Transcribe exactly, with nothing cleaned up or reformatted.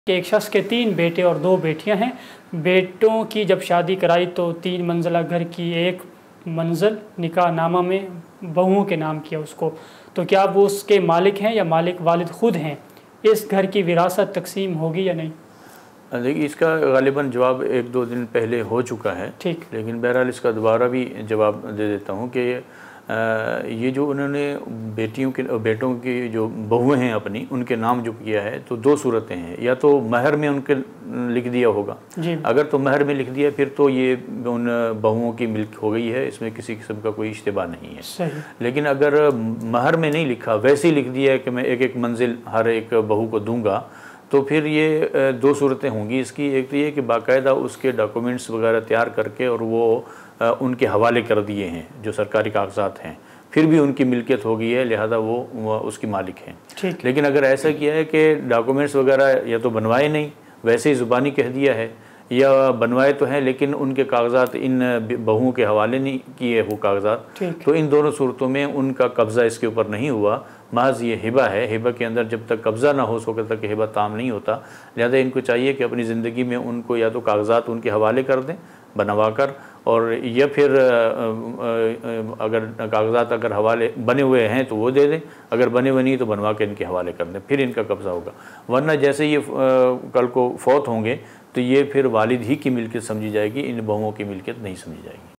کہ ایک شخص کے تین بیٹے اور دو بیٹیاں ہیں۔ بیٹوں کی جب شادی کرائی تو تین منزلہ گھر کی ایک منزل نکاح نامہ میں بہوؤں کے نام کیا اس کو، تو کیا وہ اس کے مالک ہیں یا مالک والد خود ہیں؟ اس گھر کی وراثت تقسیم ہوگی یا نہیں؟ دیکھیے، اس کا غالباً جواب ایک دو دن پہلے ہو چکا ہے، ٹھیک، لیکن بہرحال اس کا دوبارہ بھی جواب دے دیتا ہوں کہ یہ جو انہوں نے بیٹیوں کے بیٹوں کی جو بہویں ہیں اپنی، ان کے نام جو کیا ہے تو دو صورتیں ہیں۔ یا تو مہر میں ان کے لکھ دیا ہوگا، جی، اگر تو مہر میں لکھ دیا پھر تو یہ ان بہوؤں کی ملک ہو گئی ہے، اس میں کسی قسم کا کوئی اشتباہ نہیں ہے۔ صحیح۔ لیکن اگر مہر میں نہیں لکھا، ویسے ہی لکھ دیا ہے کہ میں ایک ایک منزل ہر ایک بہو کو دوں گا، تو پھر یہ دو صورتیں ہوں گی اس کی۔ ایک تو یہ کہ باقاعدہ اس کے ڈاکومنٹس وغیرہ تیار کر کے اور وہ ان کے حوالے کر دیے ہیں جو سرکاری کاغذات ہیں، پھر بھی ان کی ملکیت ہو گئی ہے، لہذا وہ اس کی مالک ہیں۔ لیکن اگر ایسا کیا ہے کہ ڈاکومنٹس وغیرہ یا تو بنوائے نہیں، ویسے ہی زبانی کہہ دیا ہے، یا بنوائے تو ہیں لیکن ان کے کاغذات ان بہوؤں کے حوالے نہیں کیے وہ کاغذات، تو ان دونوں صورتوں میں ان کا قبضہ اس کے اوپر نہیں ہوا، محض یہ ہبہ ہے۔ ہبہ کے اندر جب تک قبضہ نہ ہو، اس وقت تک ہبہ تام نہیں ہوتا، لہذا ان کو چاہیے کہ اپنی زندگی میں ان کو یا تو کاغذات ان کے حوالے کر دیں بنوا کر، اور یا پھر اگر کاغذات اگر حوالے بنے ہوئے ہیں تو وہ دے دیں، اگر بنے ہوئے نہیں تو بنوا کے ان کے حوالے کر دیں، پھر ان کا قبضہ ہوگا۔ ورنہ جیسے یہ کل کو فوت ہوں گے تو یہ پھر والد ہی کی ملکیت سمجھی جائے گی، ان بہوؤں کی ملکیت نہیں سمجھی جائے گی۔